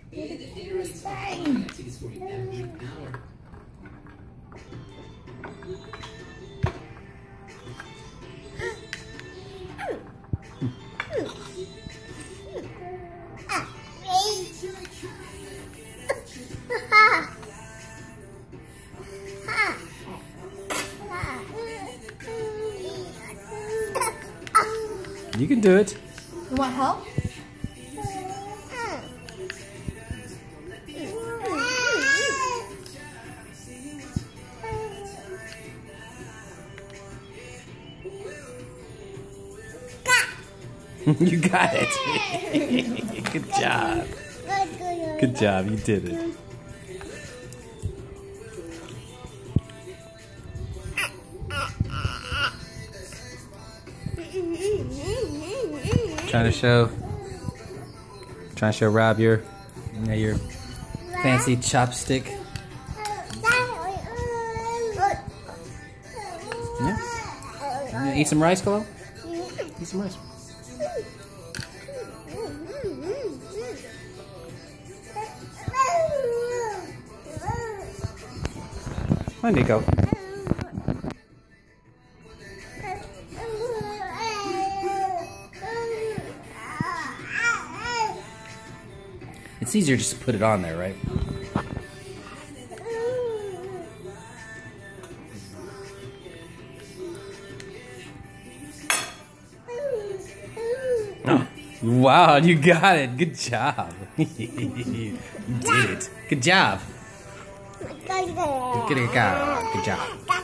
It's fine. You can do it. You want help? You got it. Good job. Good job. You did it. Trying to show Rob your fancy chopstick. Yeah. Eat some rice, Kalel? Eat some rice. Hi, Nico. It's easier just to put it on there, right? Oh, wow, you got it. Good job. You did it. Good job. Good job.